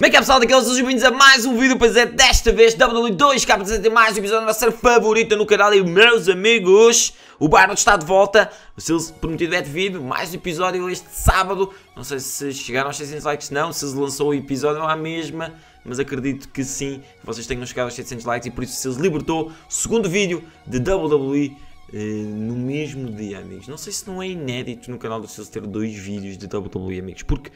Bem que é pessoal, daqueles sejam bem-vindos a mais um vídeo, pois é, desta vez WWE2K mais um episódio da nossa favorita no canal. E meus amigos, o Bárbaro está de volta, o Silas prometido é devido, mais um episódio este sábado. Não sei se chegaram aos 600 likes, não, se lançou o episódio à mesma, mas acredito que sim, que vocês tenham chegado aos 700 likes e por isso o Silas libertou o segundo vídeo de WWE no mesmo dia, amigos. Não sei se não é inédito no canal do Silas ter dois vídeos de WWE, amigos, porque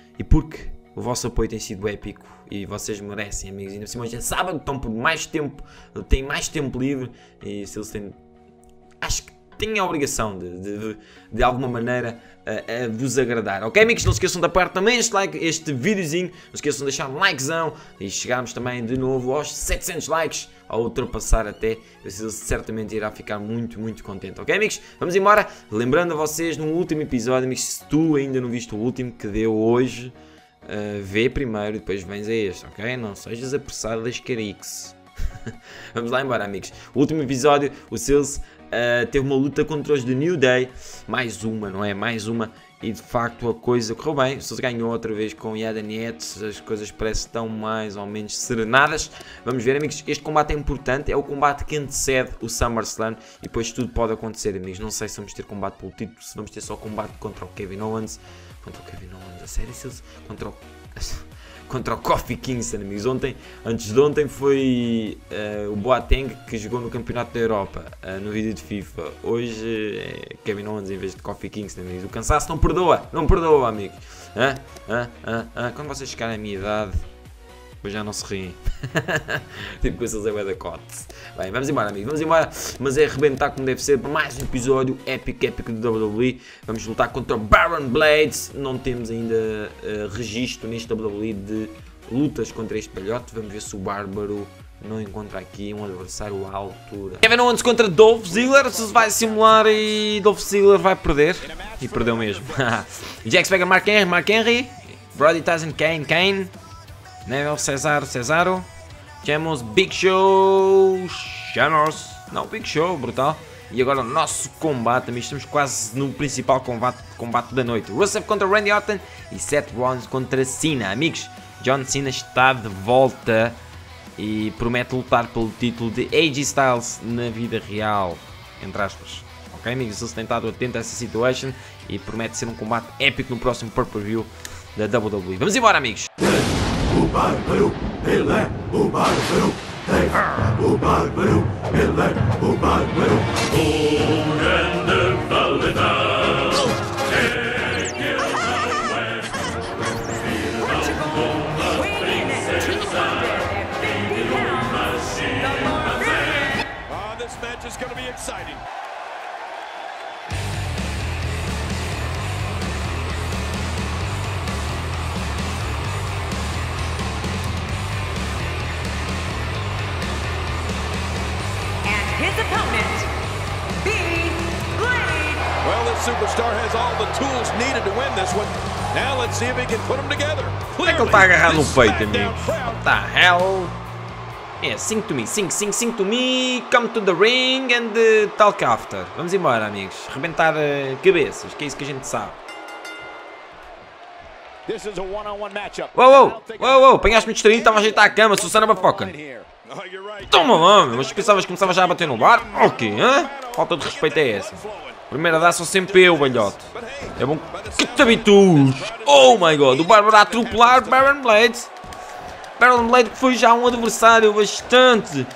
o vosso apoio tem sido épico e vocês merecem, amigos. Ainda por cima hoje é sábado, estão por mais tempo, têm mais tempo livre e se eles têm, acho que têm a obrigação de alguma maneira a vos agradar, ok, amigos? Não se esqueçam de apoiar também este videozinho, não se esqueçam de deixar um likezão e chegarmos também de novo aos 700 likes, ao ultrapassar até, ele certamente irá ficar muito contente, ok, amigos? Vamos embora, lembrando a vocês no último episódio, amigos, se tu ainda não viste o último que deu hoje, vê primeiro e depois vens a este, ok? Não sejas apressado das carix. Vamos lá embora, amigos. O último episódio, o Silas teve uma luta contra os The New Day. Mais uma, não é? Mais uma. E de facto a coisa correu bem. O Silas ganhou outra vez com Yadan Yates. As coisas parecem tão mais ou menos serenadas. Vamos ver, amigos. Este combate é importante. É o combate que antecede o SummerSlam. E depois tudo pode acontecer, amigos. Não sei se vamos ter combate pelo título. Se vamos ter só combate contra o Kevin Owens. A sério, contra o Kofi Kingston, amigos. Antes de ontem foi o Boateng que jogou no Campeonato da Europa, no vídeo de FIFA. Hoje é Kevin Owens em vez de Kofi Kingston, amigos. O cansaço não perdoa, amigos. Quando vocês chegarem à minha idade, depois já não se riem. Tipo com esses da cotes. Bem, vamos embora, amigos, vamos embora. Mas é arrebentar como deve ser para mais um episódio épico do WWE. Vamos lutar contra o Baron Blades. Não temos ainda registro neste WWE de lutas contra este palhote. Vamos ver se o Bárbaro não encontra aqui um adversário à altura. Kevin Owens contra Dolph Ziggler. Se vai simular e Dolph Ziggler vai perder. E perdeu mesmo. Jack Swagger, Mark Henry. Brody Tyson, Kane. Neville, Cesaro. Temos Big Show, Big Show, brutal. E agora o nosso combate, amigos, estamos quase no principal combate da noite. Rusev contra Randy Orton e Seth Rollins contra Cena. Amigos, John Cena está de volta e promete lutar pelo título de AJ Styles na vida real, entre aspas. Ok, amigos, eles têm estado atentos a essa situation e promete ser um combate épico no próximo pay-per-view da WWE. Vamos embora, amigos! O Bárbaro, ele é o Bárbaro, o Bárbaro, ele é o Bárbaro. O grande valedão, this match is going to be exciting. His opponent, B-Blade. Well, this superstar has all the tools needed to win this one. Now let's see if he can put them together. Como é que ele está agarrado no peito, amigos? What the hell? Yeah, sing to me, come to the ring and talk after. Vamos embora, amigos. Rebentar cabeças, que é isso que a gente sabe. This is a one-on-one matchup. Uou, apanhaste-me distraído, estava a ajeitar a cama, Susana Bafoca. Toma lá, mas pensavas que começava já a bater no bar? Ok, hã? Falta de respeito é essa. Primeira dá sou sempre eu, balhote. É bom que te habitues. Oh my god, o Bárbaro a atropelar Baron Blades. Baron Blade que foi já um adversário bastante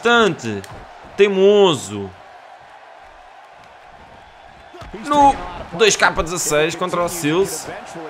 teimoso. No 2K16 contra o Silas.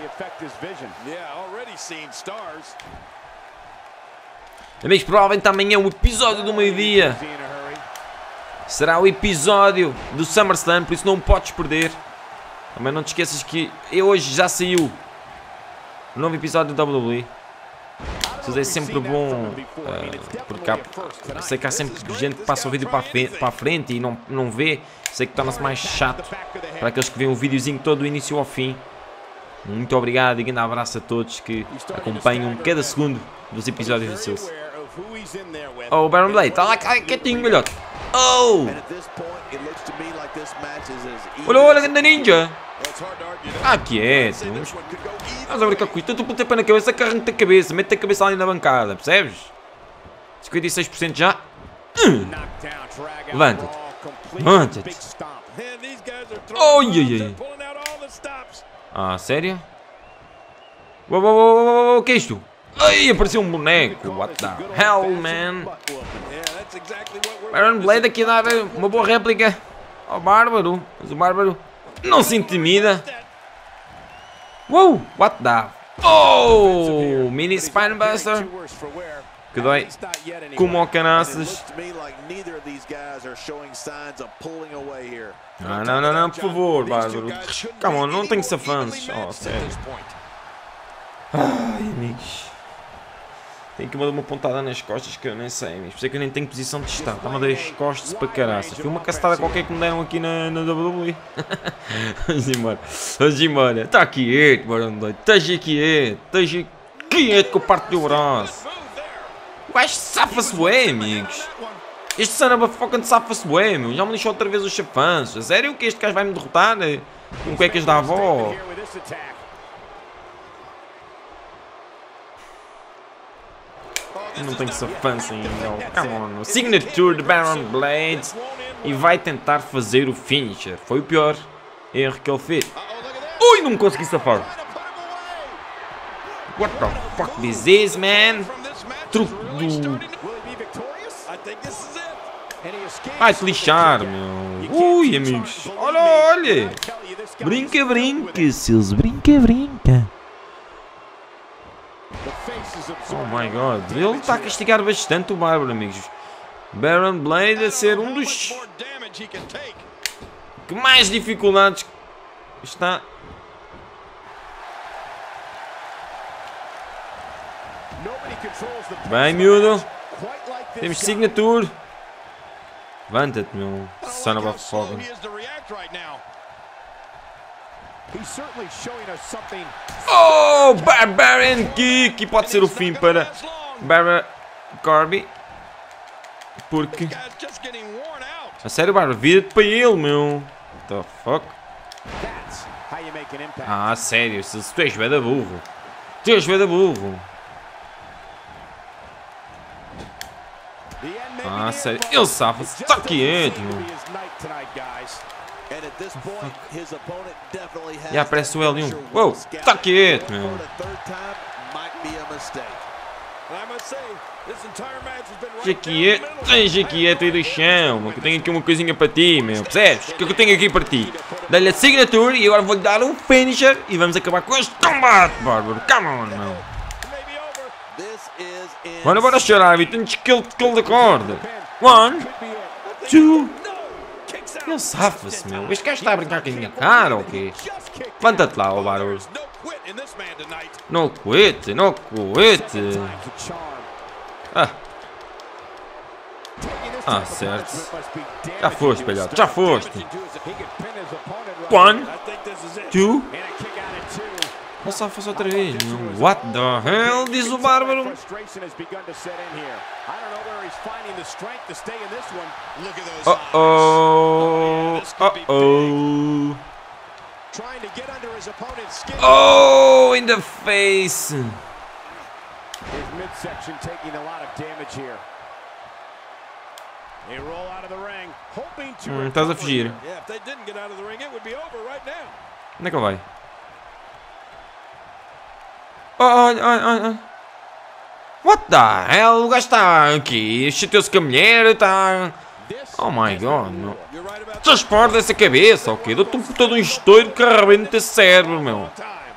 Amigos, provavelmente amanhã o episódio do meio-dia será o episódio do SummerSlam, por isso não o podes perder. Também não te esqueças que hoje já saiu o novo episódio do WWE. Isso é sempre bom, porque eu sei que há sempre gente que passa o vídeo para a frente e não vê. Sei que torna-se mais chato para aqueles que veem o videozinho todo do início ao fim. Muito obrigado e grande abraço a todos que acompanham cada segundo dos episódios do Silas. Oh, o Baron Blade, está lá quietinho, melhor. Oh! Olha, olha, grande ninja! Ah, quieto! Estás a brincar com isto? Tanto tempo na cabeça, carrega-te a cabeça, mete a cabeça ali na bancada, percebes? 56% já. Levanta-te. Levanta-te. Oi, oi, oi. Ah, sério? Uou, uou, uou, uou, o que é isto? Ai, apareceu um boneco. What the hell, man? Baron Blade aqui a dar uma boa réplica ao Bárbaro. Mas o Bárbaro não se intimida. Uou, what the... Oh, mini Spinebuster. Que dói como ao canaças. Ah, não, não, não, por favor, Bárbaro. Come on, não tenho safanços. Oh, sério. Ai, amigos. Tenho que me dar uma pontada nas costas que eu nem sei, amigos. Por isso é que eu nem tenho posição de estar. Está-me a dar as costas para caraças. Foi uma cacetada qualquer que me deram aqui na WWE. Vamos embora. Vamos embora. Está quieto, Barão doido. Esteja quieto. Esteja quieto que eu parto do braço. O gajo safa-se bué, amigos. Este son of a fucking safa-se bué, meu. Já me lixou outra vez os chafanços. A sério que este gajo vai me derrotar? Com cuecas da avó. Eu não tenho safança ainda. Come on. Signature de Baron Blade. E vai tentar fazer o finisher. Foi o pior erro que ele fez. Ui, não me consegui safar. What the fuck this is, man? Truque do... Vai-te lixar, meu. Ui, amigos. Olha, olha. Brinca, brinca, seus brinca, brinca. Oh my god. Ele está a castigar bastante o Bárbaro, amigos. Baron Blade a ser um dos que mais dificuldades está. Bem, miúdo. Temos signature. Levanta-te, meu. Son of a fucking. Oh, Barbarian Kick. E pode ser o fim para Barbara Corby. Porque... A sério, Barbara, vira-te para ele, meu. What the fuck? Ah, sério. Se tu és bué da burro. Tu és bué da burro. Ah, sério. Ele safa-se. Está quieto, meu. E aparece o L1. Uou, está quieto, meu. Esteja quieto aí do chão, meu, que eu tenho aqui uma coisinha para ti, meu. Percebes? O que eu tenho aqui para ti? Dá-lhe a signature e agora vou-lhe dar um finisher e vamos acabar com este combate, Bárbaro. Come on, meu. Bora, bora chorar, Vitor. Temos skill da corda. 1, 2. Ele safa-se, meu. Este gajo está a brincar com a minha cara ou quê? Levanta-te lá, ó Bárbaro. Não quit, não quit. Ah, certo. Já foste, palhaço. Já foste. 1, 2. Ele safa-se outra vez, meu. What the hell? Diz o Bárbaro. Oh. Oh, in the face. Estás a fugir. Onde é que ele vai? Olha. What the hell? O gajo está aqui. Chateou-se com a mulher. Está... Oh my god, meu. Transporta essa cabeça, ok? Dou-te todo um estouro que arrebenta esse cérebro, meu.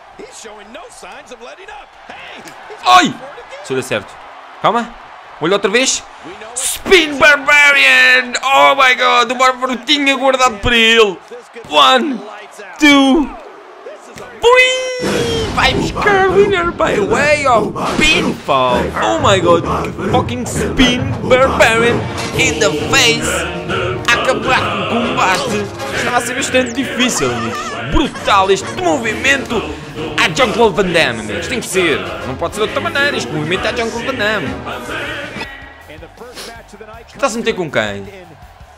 Ai! Se deu certo. Calma. Olha outra vez. Spin Barbarian! Oh my god! O Bárbaro tinha guardado para ele. 1, 2. Vai buscar winner by way of pinfall. Oh my god. Fucking spin Barbarian in the face. Acabar com o combate. Está a ser bastante difícil, amigos. Brutal este movimento a Jean-Claude Van Damme, amigos. Tem que ser. Não pode ser de outra maneira. Este movimento é a Jean-Claude Van Damme. Está-se a meter com quem?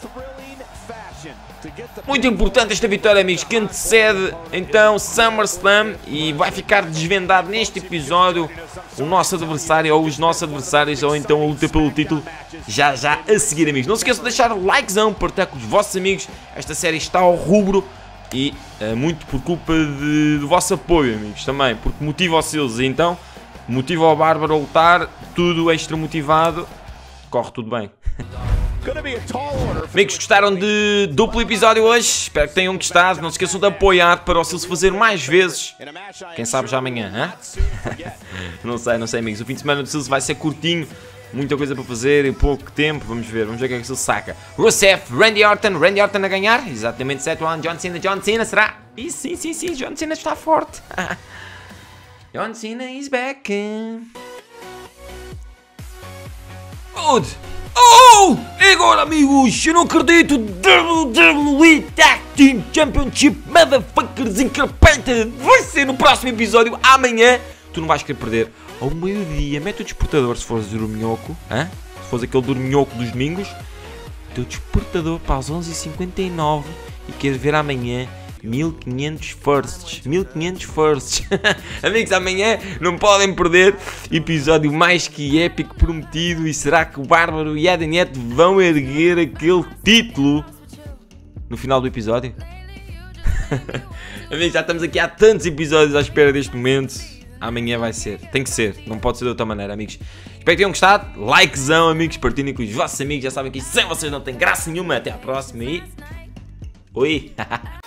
Muito importante esta vitória, amigos, que antecede então SummerSlam e vai ficar desvendado neste episódio o nosso adversário ou os nossos adversários ou então a luta pelo título já a seguir, amigos. Não se esqueçam de deixar o likezão, partilhar com os vossos amigos. Esta série está ao rubro e muito por culpa do vosso apoio, amigos, também, porque motiva os seus, então motiva o Bárbaro a lutar, tudo extra motivado, corre tudo bem. Amigos, gostaram de duplo episódio hoje? Espero que tenham gostado. Não se esqueçam de apoiar para o Sills fazer mais vezes. Quem sabe já amanhã, hein? Não sei, amigos. O fim de semana do Sills vai ser curtinho. Muita coisa para fazer em pouco tempo. Vamos ver o que é que o Sills saca. Rusev, Randy Orton a ganhar. Exatamente, Seth Rollins, John Cena, será? E sim, John Cena está forte. John Cena is back. Good. Oh! E agora, amigos, eu não acredito! WWE Tag Team Championship Motherfuckers Incarpeta vai ser no próximo episódio, amanhã. Tu não vais querer perder. Ao meio-dia, mete o despertador se fores dorminhoco, hein? Se fores aquele dorminhoco dos domingos. O teu despertador para as 11h59 e queres ver amanhã 1500 firsts. Amigos, amanhã não podem perder episódio mais que épico prometido. E será que o Bárbaro e a Daniette vão erguer aquele título no final do episódio? Amigos, já estamos aqui há tantos episódios à espera deste momento. Amanhã vai ser, tem que ser, não pode ser de outra maneira, amigos. Espero que tenham gostado, likezão, amigos, partilhem com os vossos amigos. Já sabem que sem vocês não tem graça nenhuma. Até à próxima e... Oi!